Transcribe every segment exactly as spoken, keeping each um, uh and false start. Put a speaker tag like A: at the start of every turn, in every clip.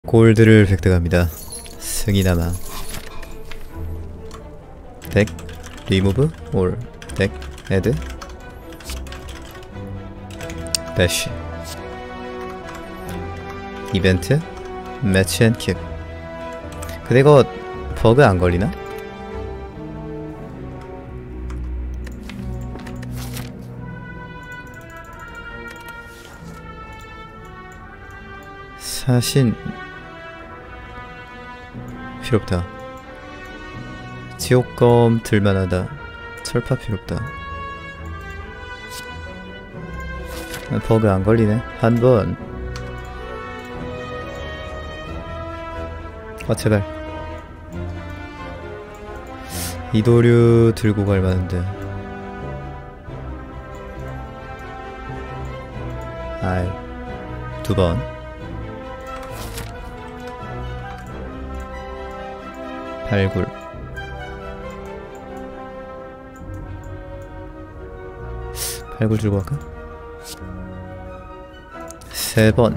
A: 골드를 획득합니다. 승이나마 덱 리무브 올 덱 애드 배쉬 이벤트 매치 앤 킵. 근데 이거 버그 안 걸리나? 사신 필요없다. 지옥검 들만하다. 철파 필요없다. 버그 안 걸리네. 한번. 아 제발. 이도류 들고 갈 만한데. 아이 두 번. 발굴. 발굴 들고 갈까? 세 번.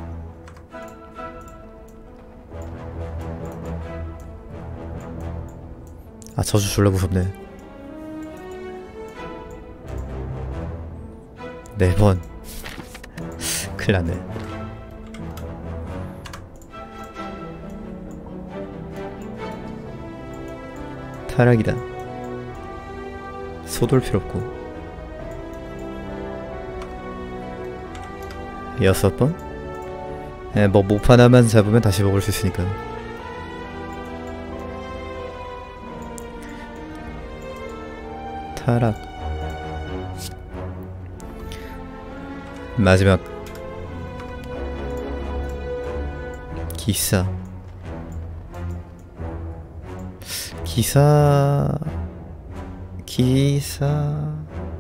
A: 아 저주 졸라 무섭네. 네 번. 큰일났네. 타락이다. 소돌 필요 없고. 여섯 번? 에, 뭐 목 하나만 잡으면 다시 먹을 수 있으니까. 타락. 마지막. 기사. 기사... 기사...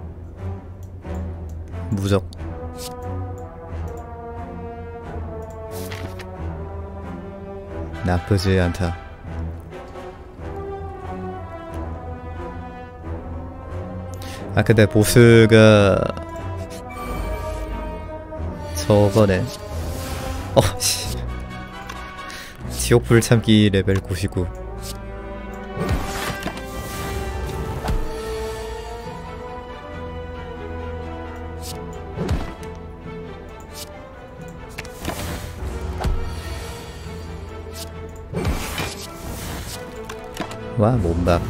A: 무적. 나쁘지 않다. 아 근데 보스가 저거네. 어 씨. 지옥 불참기 레벨 구십구. 와 몸박.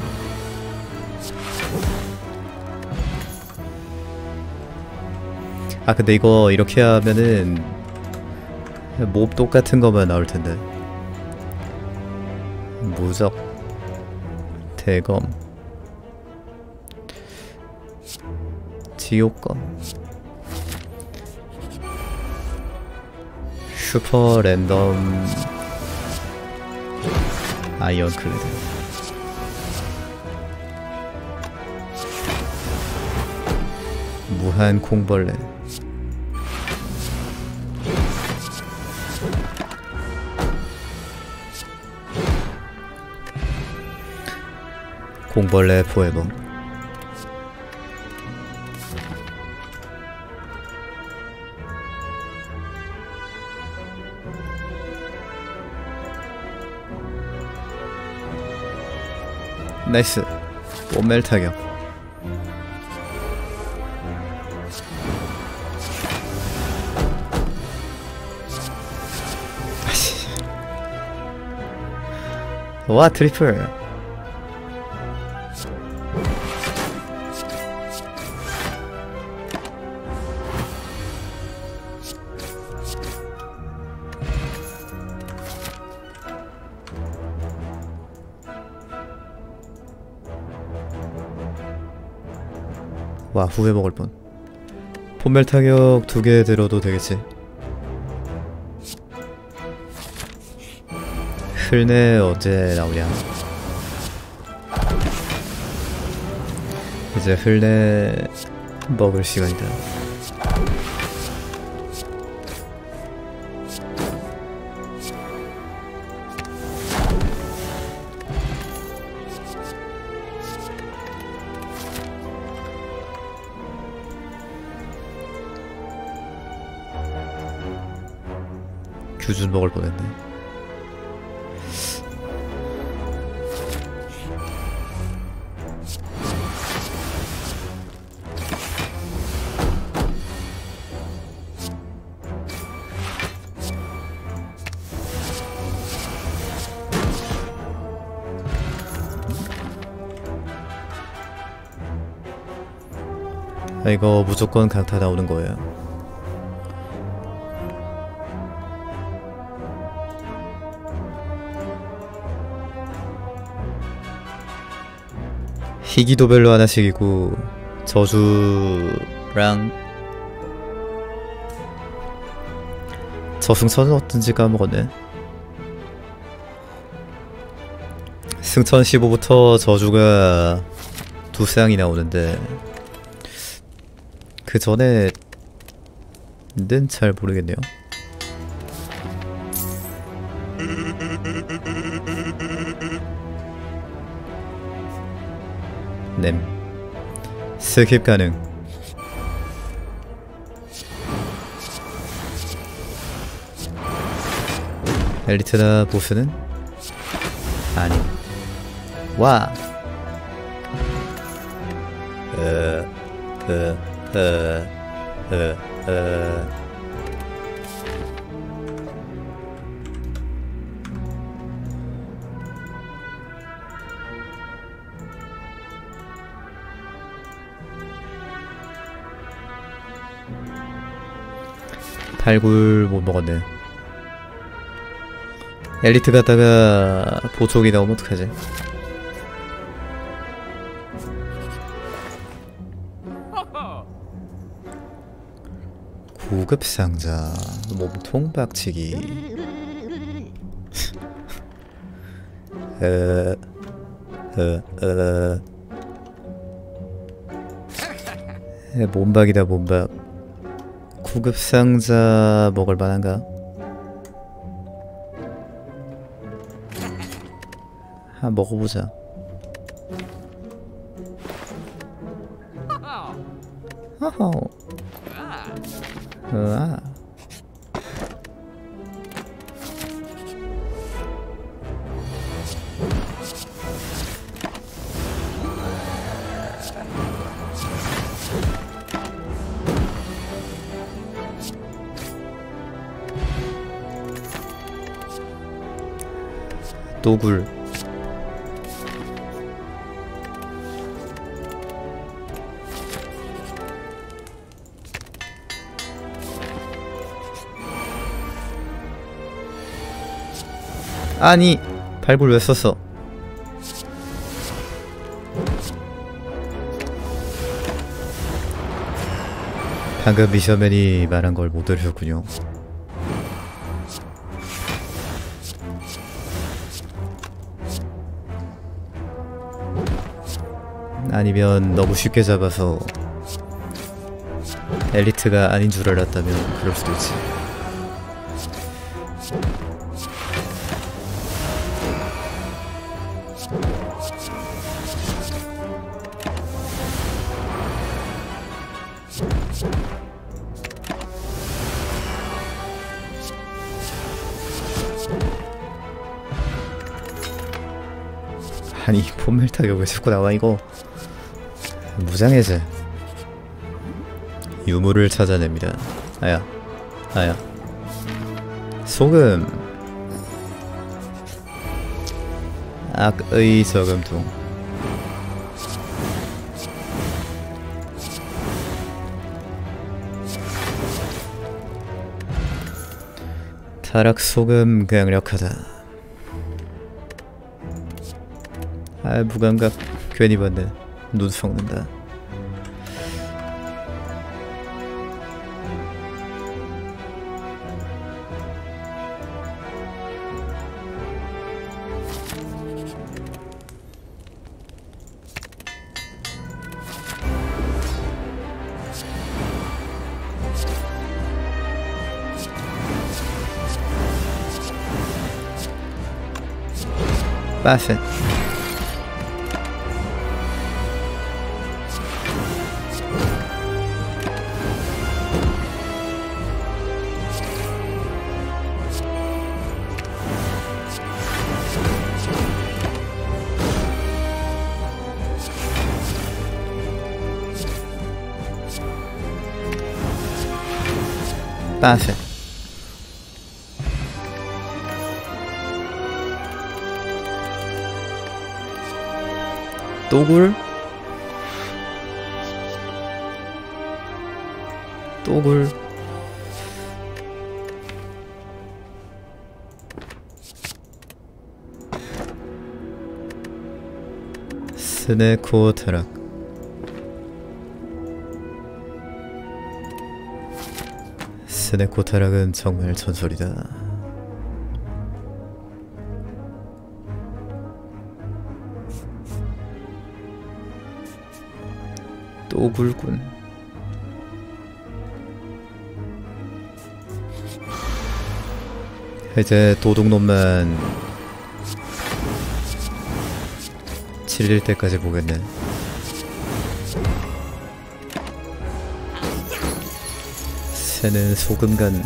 A: 아 근데 이거 이렇게 하면은 몹 똑같은 거만 나올 텐데. 무적 대검 지옥검 슈퍼 랜덤 아이언클레드. 무한 콩벌레. 콩벌레 포에버. 나이스. 원멜 타격. 와 트리플. 와 후회 먹을 뻔. 폼멜 타격 두 개 들어도 되겠지. 흘내 어째 나오냐. 이제 흘내 먹을 시간이다. 규준 먹을 뻔했네. 아, 이거 무조건 강타 나오는 거예요. 희귀도별로 하나씩이고 저주랑 저승천은 어떤지 까먹었네. 승천 십오부터 저주가 두 쌍이 나오는데 그 전에는 잘 모르겠네요. 냄 스킵 가능. 엘리트나 보스는 아니. 와. 어, 어, 어, 어, 어. 발굴 못 먹었네. 엘리트 갔다가 보촉이 나오면 어떡하지? 고급 상자, 몸통 박치기. 어, 어, 어. 몸박이다 몸박. 고급 상자 먹을 만한가? 한번 먹어보자. 허허. 으아. 도굴. 아니 발굴 왜 썼어? 방금 미셔맨이 말한 걸 못 들으셨군요. 아니면 너무 쉽게 잡아서 엘리트가 아닌 줄 알았다면 그럴 수도 있지. 아니 폼멜 타격 왜 자꾸 나와 이거. 무장해제. 유물을 찾아냅니다. 아야 아야. 소금. 악의 저금통. 타락 소금 강력하다. 아 무감각 괜히 봤네. 눈 썩는다. Parfait. Parfait. 도굴. 또굴. 스네코 타락. 스네코 타락은 정말 전설이다. 또굴군. 이제 도둑놈만 질릴 때까지 보겠네. 새는 소금간.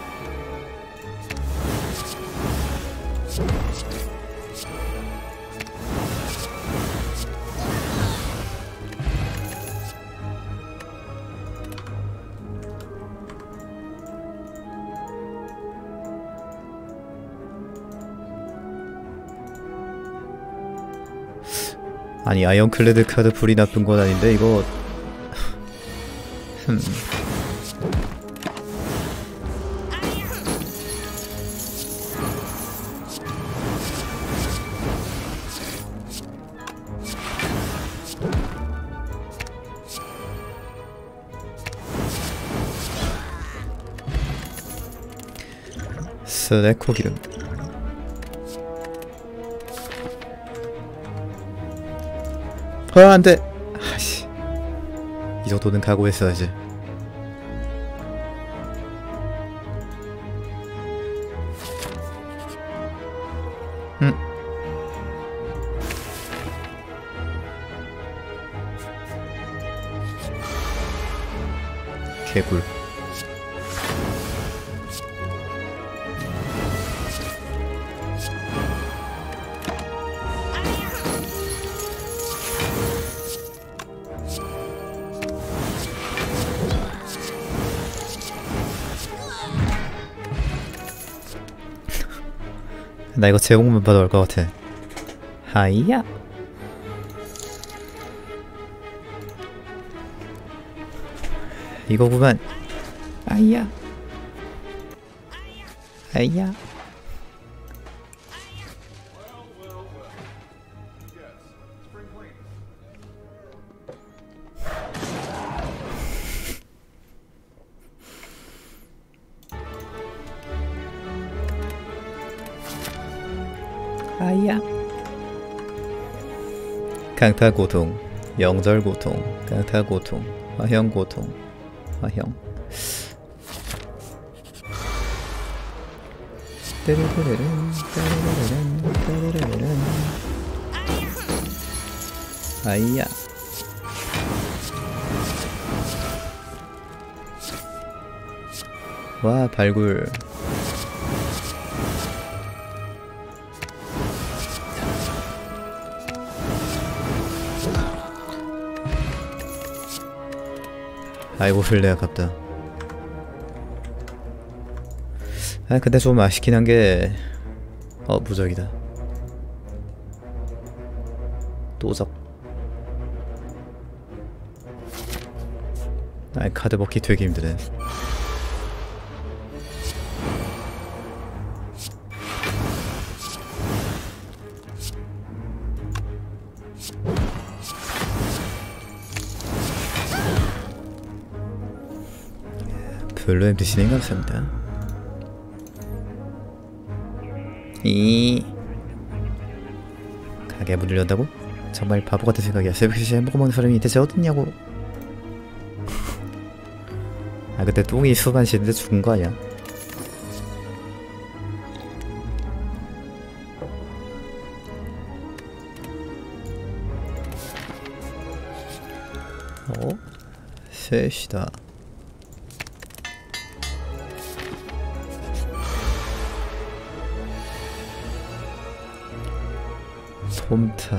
A: 아니 아이언클레드 카드 불이 나쁜 건 아닌데 이거 흠. 스네코 기름. 아 안돼. 아씨 이 정도는 각오했어야지. 음. 개굴. 나 이거 제목만 봐도 알 것 같아. 하이야. 이거구만. 아이야. 아이야. 아이야. 강타고통, 영절고통, 강타고통, 화형고통, 화형. 아이야. 와 발굴. 아이고 플레 아깝다. 아 근데 좀 아쉽긴 한게 어 무적이다. 또적. 아이 카드 먹기 되게 힘드네. 별로 힘드시네. 감사합니다. 이 가게 문을 연다고? 정말 바보같은 생각이야. 새벽 세 시에 햄버거 먹는 사람이 대체 어딨냐고. 아 그때 똥이 수반 쉬는데 죽은 거 아니야? 어? 셋이다. 홈타.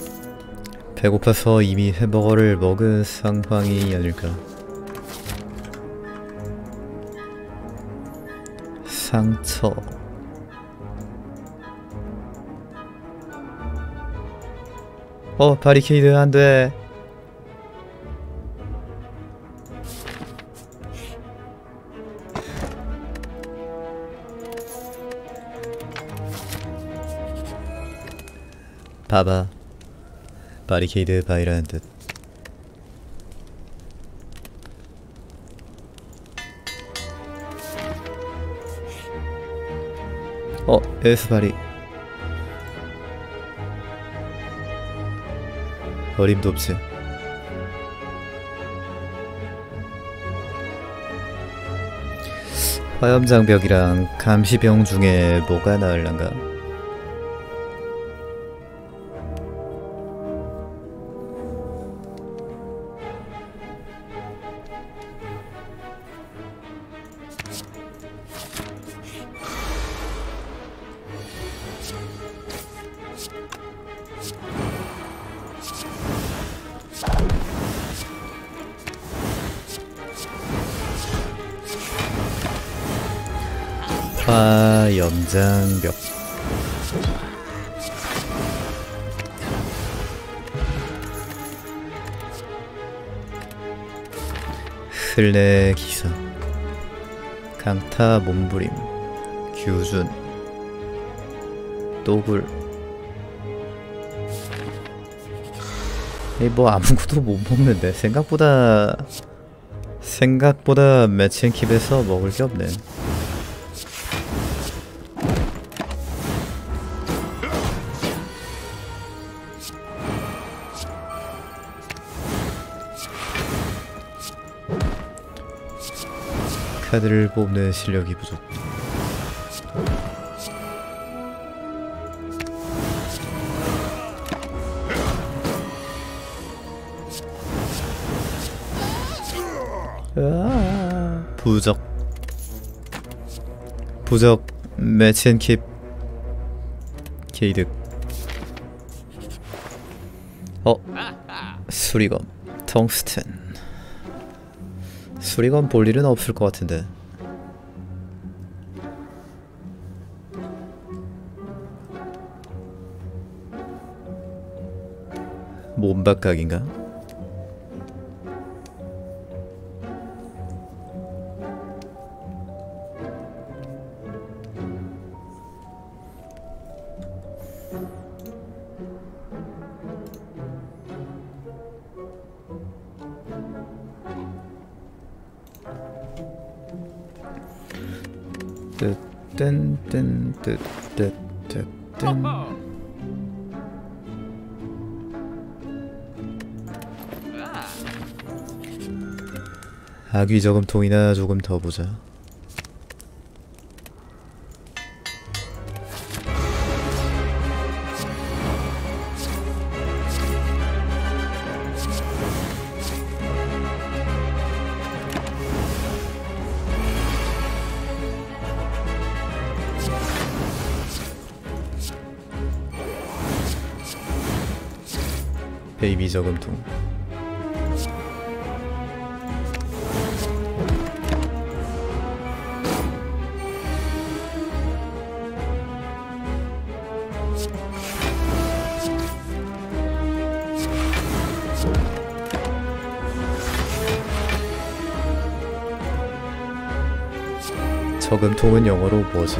A: 배고파서 이미 햄버거를 먹은 상황이 아닐까. 상처. 어, 바리케이드 안돼. 봐봐, 바리케이드 바이라는 듯. 어, 에스바리. 어림도 없지. 화염장벽이랑 감시병 중에 뭐가 나을란가? 화염장벽. 흘레 기사. 강타 몸부림. 규준. 또굴. 이 뭐 아무것도 못 먹는데 생각보다 생각보다 매칭킵에서 먹을 게 없네. 카드를 뽑는 실력이 부족. 아, 부적. 부적 매치앤킵 게이득. 어, 수리검 텅스텐. 수리검 볼 일은 없을 것 같은데. 몸박각인가? 뜬뜬뜬뜬뜬뜬. 아귀 저금통이나 조금 더 보자. 베이비 저금통. 저금통은 영어로 뭐지?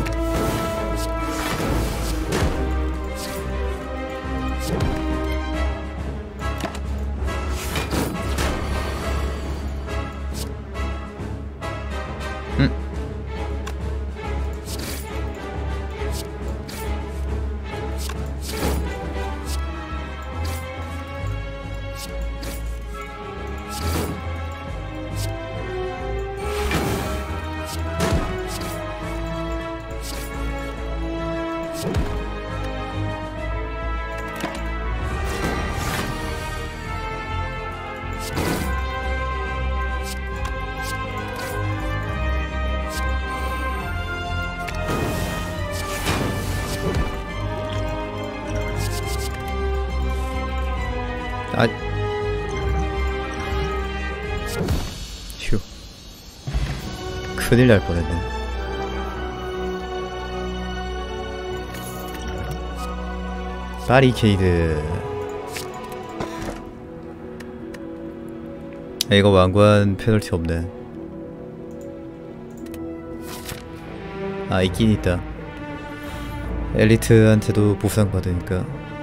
A: 아, 휴, 큰일 날 뻔했네. 바리케이드. 아, 이거 왕관 페널티 없네. 아, 있긴 있다. 엘리트한테도 보상받으니까.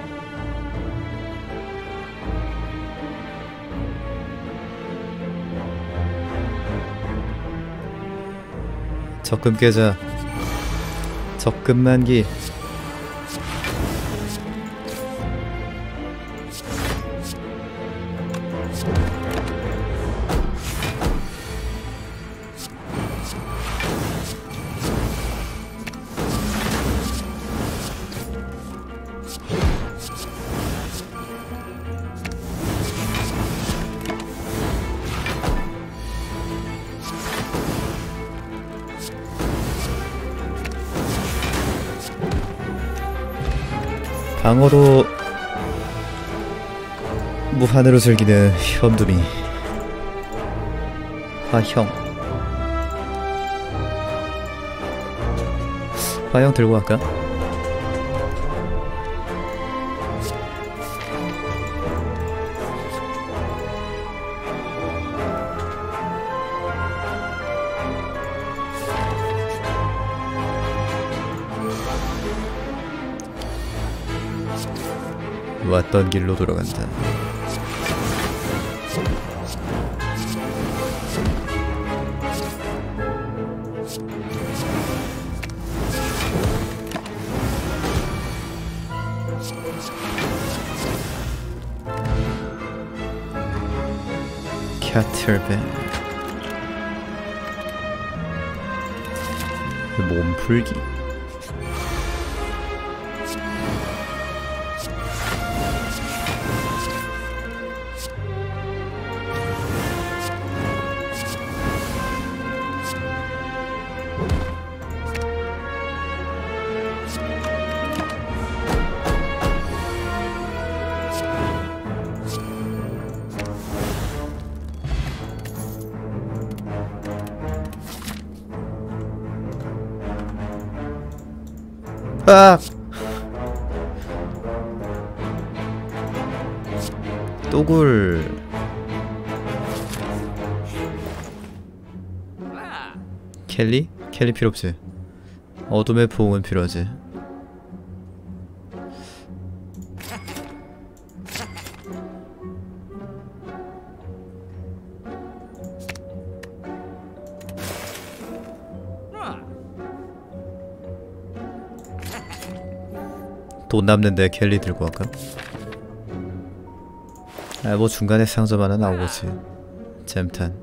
A: 적금 깨자. 적금 만기. 방어도 무한으로 즐기는 현두미. 화형. 화형 들고 갈까? 왔던 길로 돌아간다. 캐틀벨. 몸풀기. 아! 또굴. 켈리? 켈리 필요 없지. 어둠의 포옹은 필요하지. 돈 남는데 켈리 들고 갈까? 아, 뭐 중간에 상점 하나 나오겠지. 잼탄.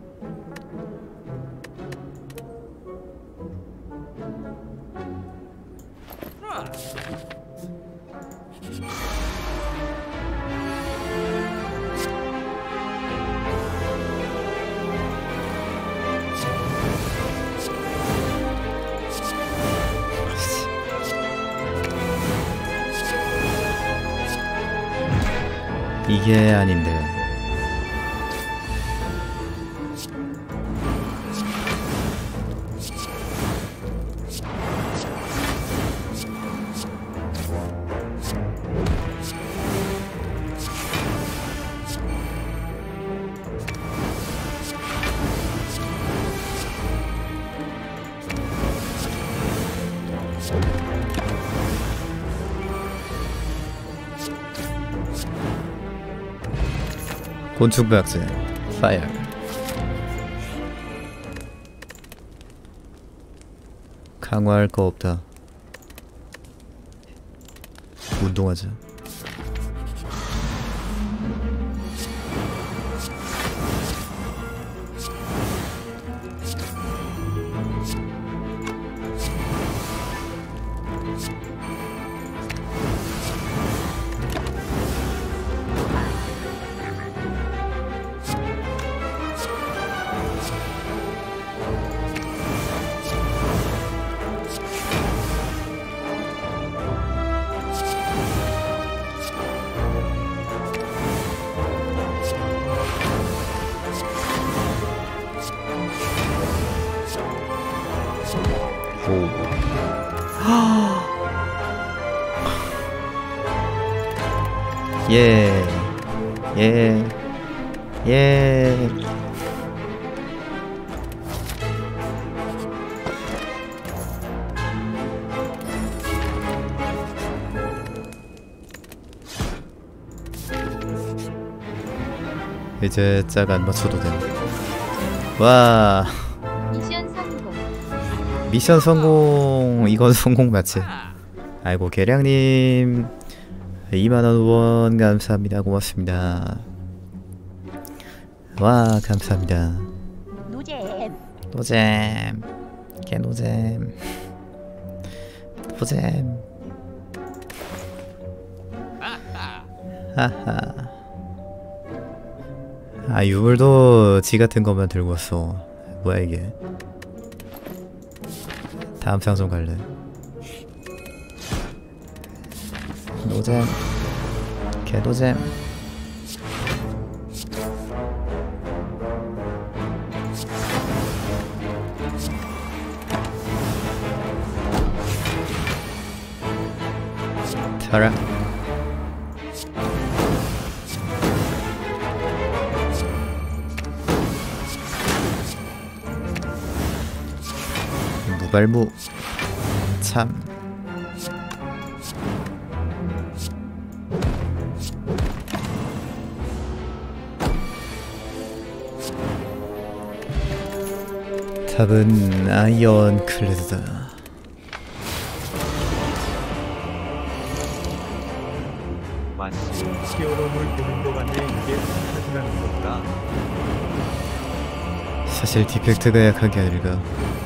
A: 이게 아닌데. 곤충박제 파이어. 강화할 거 없다. 운동하자. 예. 예. 예. 이제 짝 안 맞춰도 돼. 와.
B: 미션 성공.
A: 미션 성공. 이건 성공 맞지? 아이고 계량님 이만원 후원 감사합니다. 고맙습니다. 와 감사합니다.
B: 노잼.
A: 노잼 개노잼 노잼 하하. 아 유물도 지 같은 것만 들고 왔어. 뭐야 이게. 다음 상점 갈래. 노잼 개노잼. 타라. 무발무 참. 답은 아이언 클레드다.
C: 마치 히어로물 보는 거 같네. 이게 사진하는 거구나.
A: 사실 디펙트가 약한 게 아닐까.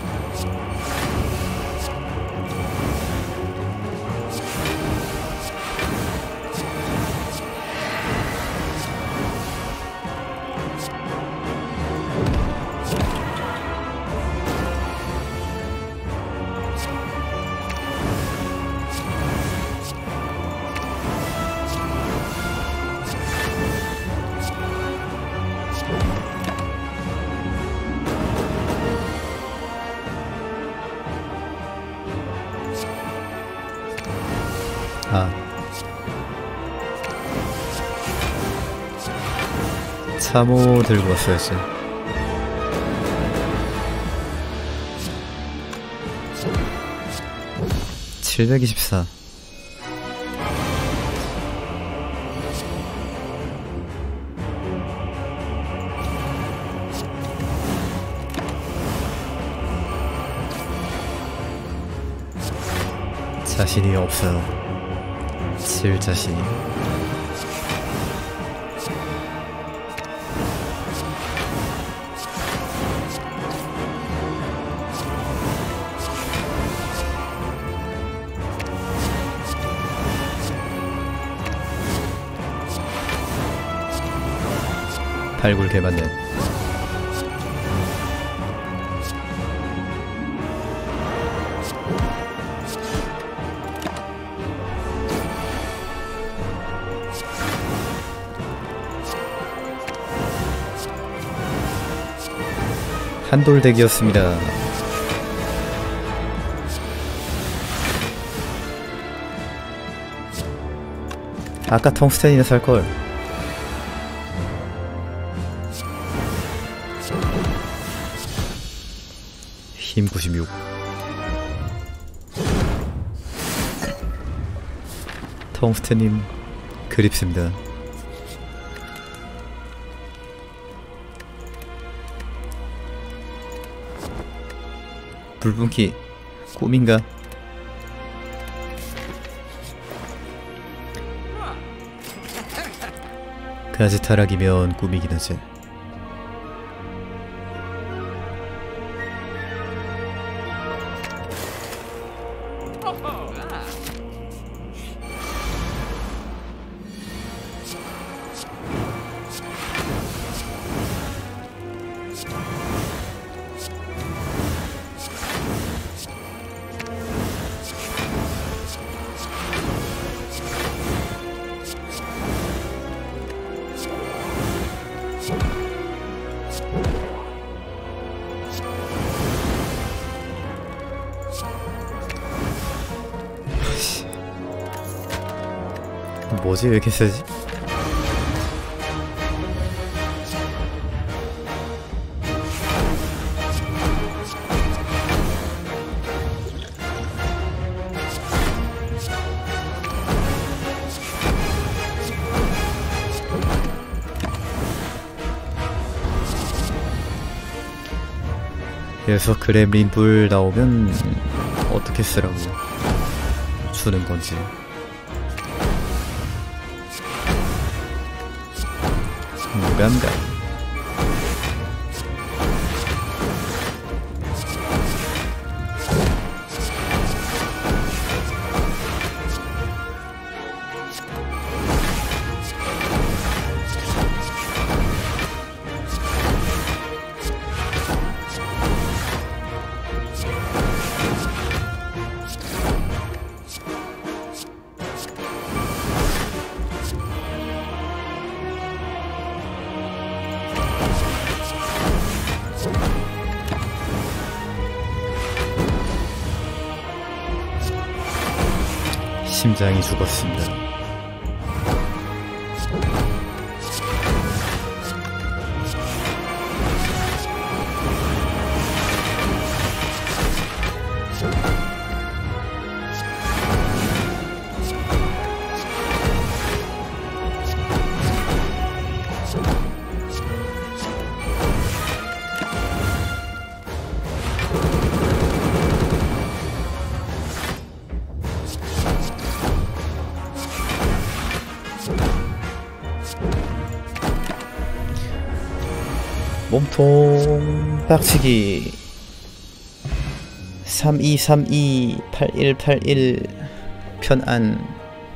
A: 아 참호 들고 왔어야지. 칠백이십사. 자신이 없어요. 칠 자신이. 발굴 개맞네. 한돌덱이었습니다. 아까 텅스텐이나 살걸. 힘 구십육. 텅스텐님 그립습니다. 불분기 꿈인가? 가지 타락이면 꿈이긴 하지. 뭐지 왜 이렇게 세지? 그래서 그렘린 불 나오면 어떻게 쓰라고 주는 건지. 무감각. 심장이 죽었습니다. 몸통 빡치기. 삼이삼이 팔일팔일 편안.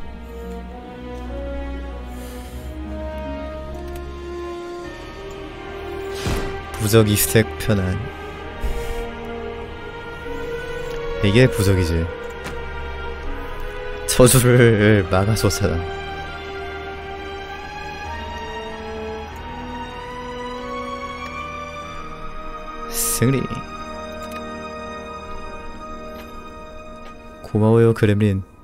A: 부적이 스택 편안. 이게 부적이지. 저주를 막아줬잖아. 승리. 고마워요 그렘린.